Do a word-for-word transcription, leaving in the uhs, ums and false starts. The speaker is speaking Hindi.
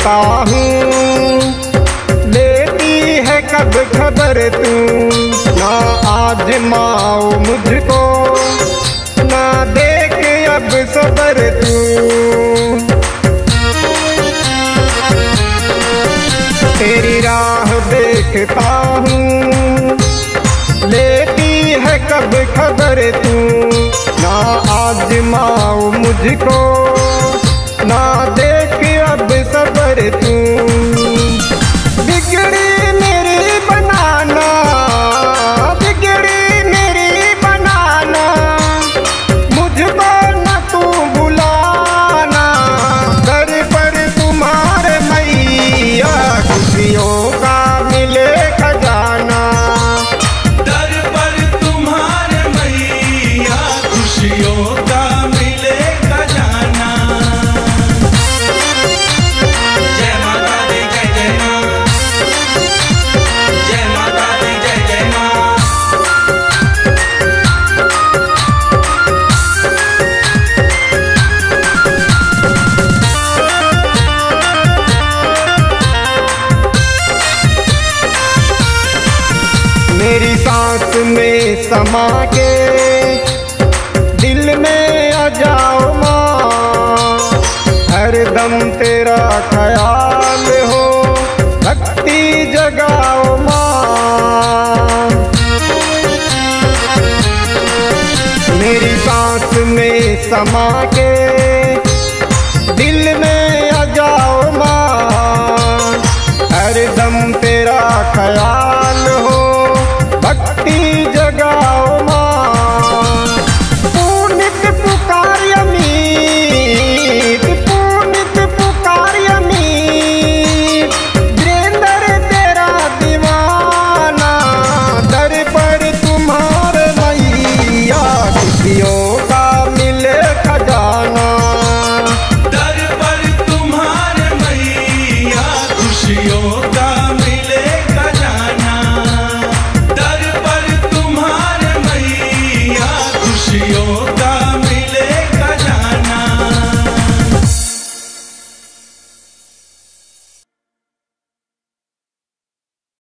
देखता हूँ, लेती है कब खबर तू। ना आजमाओ मुझको, ना देख अब सबर तू। तेरी राह देखता हूँ, लेती है कब खबर तू। ना आजमाओ मुझको, ना देख अब सबर तू। बिगड़ी मेरी बनाना, बिगड़ी मेरी बनाना, मुझको न तू बुलाना। दर पर तुम्हारे मैया खुशियों का मिले खजाना। दर पर तुम्हारे मैया खुशियों का मिले खजाना। जय माता दी जय जय माँ, जय माता दी जय जय माँ। मेरी सांस में समा के दिल में आ जाओ माँ। हरदम तेरा ख्याल हो, भक्ति जगाओ माँ। मेरी सांस में समा के दिल में आ जाओ माँ। हरदम तेरा ख्याल हो, भक्ति जगाओ माँ। पुनित पुकार अमीत, पुनित पुकार अमीत, वीरेंद्र तेरा दीवाना। दर पर तुम्हारे मैया खुशियों का मिले खजाना। दर पर तुम्हारे मैया खुशियों